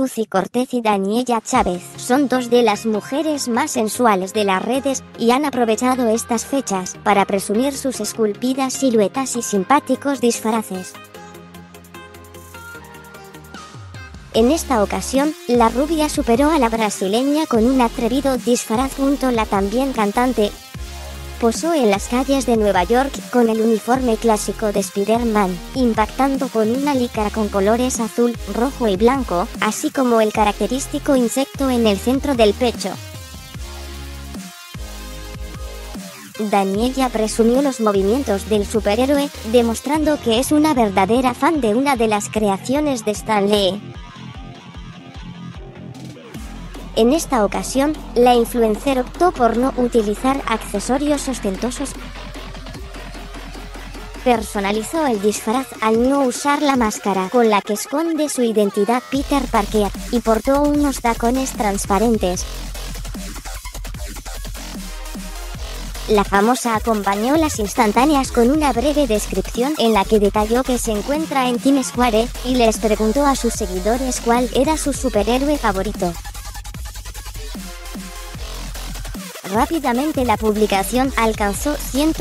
Suzy Cortez y Daniella Chávez son dos de las mujeres más sensuales de las redes y han aprovechado estas fechas para presumir sus esculpidas siluetas y simpáticos disfraces. En esta ocasión, la rubia superó a la brasileña con un atrevido disfraz junto a la también cantante. Posó en las calles de Nueva York con el uniforme clásico de Spider-Man, impactando con una licra con colores azul, rojo y blanco, así como el característico insecto en el centro del pecho. Daniella presumió los movimientos del superhéroe, demostrando que es una verdadera fan de una de las creaciones de Stan Lee. En esta ocasión, la influencer optó por no utilizar accesorios ostentosos. Personalizó el disfraz al no usar la máscara con la que esconde su identidad Peter Parker, y portó unos tacones transparentes. La famosa acompañó las instantáneas con una breve descripción en la que detalló que se encuentra en Times Square, y les preguntó a sus seguidores cuál era su superhéroe favorito. Rápidamente la publicación alcanzó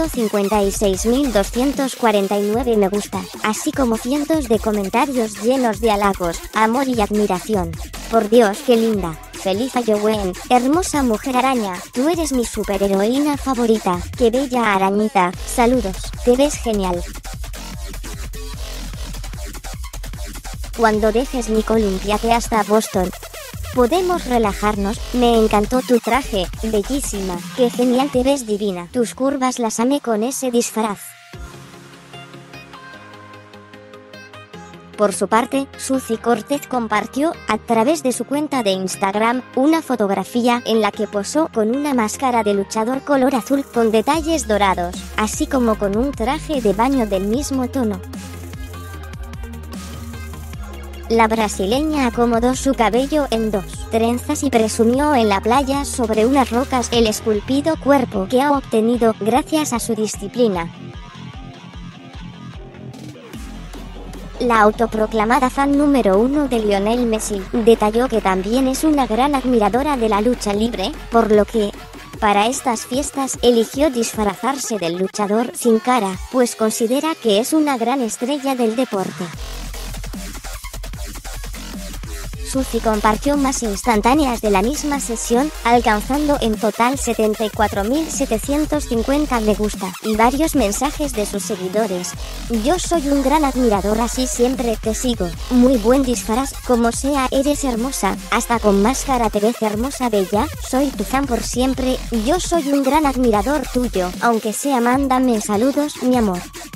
156.249 me gusta, así como cientos de comentarios llenos de halagos, amor y admiración. Por Dios, qué linda, feliz Halloween, hermosa mujer araña, tú eres mi superheroína favorita, qué bella arañita, saludos, te ves genial. Cuando dejes mi columpiate hasta Boston, podemos relajarnos, me encantó tu traje, bellísima, qué genial te ves divina, tus curvas las amé con ese disfraz. Por su parte, Suzy Cortez compartió, a través de su cuenta de Instagram, una fotografía en la que posó con una máscara de luchador color azul con detalles dorados, así como con un traje de baño del mismo tono. La brasileña acomodó su cabello en dos trenzas y presumió en la playa sobre unas rocas el esculpido cuerpo que ha obtenido gracias a su disciplina. La autoproclamada fan número 1 de Lionel Messi detalló que también es una gran admiradora de la lucha libre, por lo que, para estas fiestas, eligió disfrazarse del luchador sin cara, pues considera que es una gran estrella del deporte. Suzy compartió más instantáneas de la misma sesión, alcanzando en total 74.750 me gusta, y varios mensajes de sus seguidores. Yo soy un gran admirador, así siempre te sigo, muy buen disfraz, como sea eres hermosa, hasta con máscara te ves hermosa bella, soy tu fan por siempre, yo soy un gran admirador tuyo, aunque sea mándame saludos mi amor.